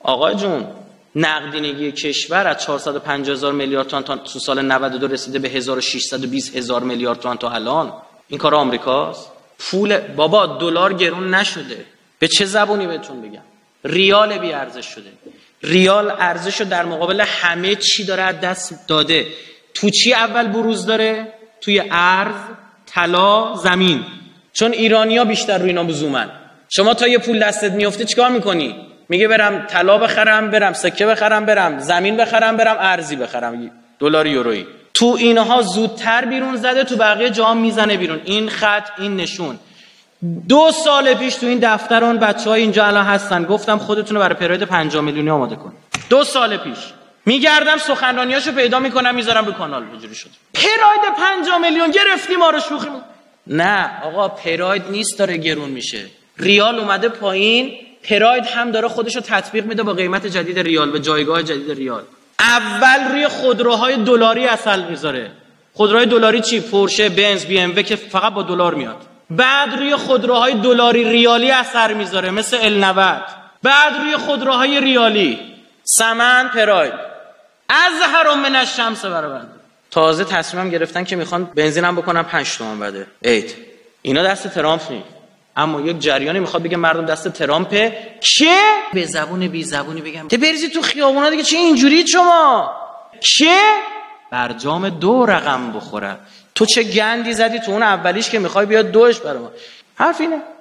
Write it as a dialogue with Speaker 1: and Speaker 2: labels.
Speaker 1: آقا جون نقدینگی کشور از 450,000 میلیارد تومان تا تو سال 92 رسیده به 1620,000 میلیارد تومان تا الان. این کار آمریکاست؟ پول بابا دلار گرون نشده. به چه زبونی بهتون بگم؟ ریال بی ارزش شده. ریال ارزشو در مقابل همه چی داره از دست داده. تو چی اول بروز داره؟ توی ارز، طلا، زمین. چون ایرانی‌ها بیشتر روی اینا بزومن. شما تا یه پول دستت میفته چیکار میکنی؟ میگه برم طلا بخرم، برم سکه بخرم، برم زمین بخرم، برم ارزی بخرم، دلار یورویی. تو اینها زودتر بیرون زده، تو بقیه جا میزنه بیرون. این خط، این نشون. 2 سال پیش تو این دفتر اون بچه‌ها اینجا الان هستن، گفتم خودتون رو برای پراید 50 میلیونی آماده کن. 2 سال پیش میگردم سخنرانیاشو پیدا میکنم میذارم رو کانال. اینجوری شد پراید 50 میلیون گرفتی ما رو شوخی نه آقا، پراید نیست داره گرون میشه. ریال اومده پایین، پراید هم داره خودشو تطبیق میده با قیمت جدید ریال به جایگاه جدید ریال. اول روی خودروهای دلاری اصل میذاره. خودروهای دلاری چی؟ پورشه، بنز، بی ام و که فقط با دلار میاد. بعد روی خودروهای دلاری ریالی اثر میذاره مثل ال 90. بعد روی خودروهای ریالی سمن، پراید. ازهر من الشمس برابر. تازه تصمیمم گرفتن که میخوان بنزینم بکنن 5 تومن بده. عید. اینا دست ترامپ نیست. اما یک جریانی میخواد بگه مردم دست ترامپه که به زبون بی زبونی بگم ته بریزی تو خیابونا دیگه. چه اینجوری شما که برجام 2 رقم بخوره؟ تو چه گندی زدی تو اون اولیش که میخوای بیاد 2ش برام؟ حرف اینه.